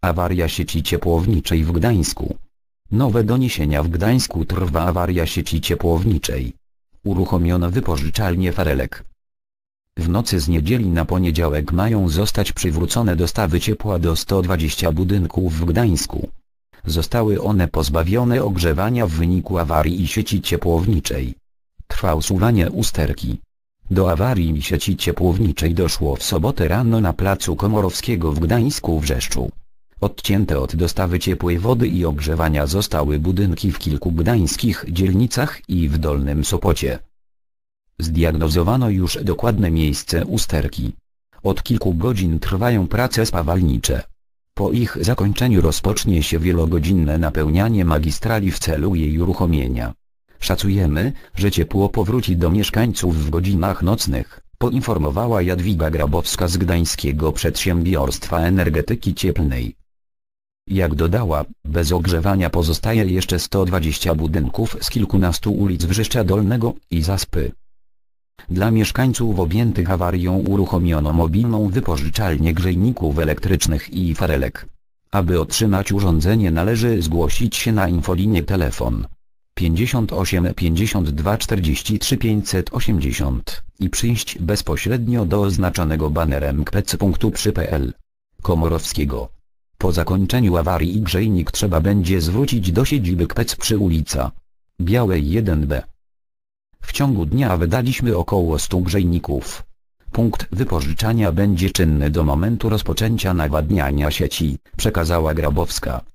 Awaria sieci ciepłowniczej w Gdańsku. Nowe doniesienia: w Gdańsku trwa awaria sieci ciepłowniczej. Uruchomiono wypożyczalnię farelek. W nocy z niedzieli na poniedziałek mają zostać przywrócone dostawy ciepła do 120 budynków w Gdańsku. Zostały one pozbawione ogrzewania w wyniku awarii sieci ciepłowniczej. Trwa usuwanie usterki. Do awarii sieci ciepłowniczej doszło w sobotę rano na placu Komorowskiego w Gdańsku-Wrzeszczu. Odcięte od dostawy ciepłej wody i ogrzewania zostały budynki w kilku gdańskich dzielnicach i w Dolnym Sopocie. Zdiagnozowano już dokładne miejsce usterki. Od kilku godzin trwają prace spawalnicze. Po ich zakończeniu rozpocznie się wielogodzinne napełnianie magistrali w celu jej uruchomienia. Szacujemy, że ciepło powróci do mieszkańców w godzinach nocnych, poinformowała Jadwiga Grabowska z Gdańskiego Przedsiębiorstwa Energetyki Cieplnej. Jak dodała, bez ogrzewania pozostaje jeszcze 120 budynków z kilkunastu ulic Wrzeszcza Dolnego i Zaspy. Dla mieszkańców objętych awarią uruchomiono mobilną wypożyczalnię grzejników elektrycznych i farelek. Aby otrzymać urządzenie, należy zgłosić się na infolinię telefon 58 52 43 580 i przyjść bezpośrednio do oznaczonego banerem KPEC punktu przy PL Komorowskiego. Po zakończeniu awarii grzejnik trzeba będzie zwrócić do siedziby KPEC przy ulica Białej 1B. W ciągu dnia wydaliśmy około 100 grzejników. Punkt wypożyczania będzie czynny do momentu rozpoczęcia nawadniania sieci, przekazała Grabowska.